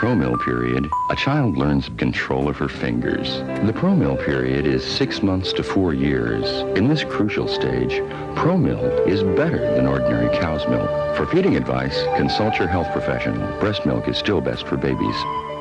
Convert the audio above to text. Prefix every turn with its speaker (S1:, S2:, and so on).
S1: pro-mill period, a child learns control of her fingers. The pro-mill period is 6 months to 4 years. In this crucial stage, pro-mill is better than ordinary cow's milk. For feeding advice, consult your health professional. Breast milk is still best for babies.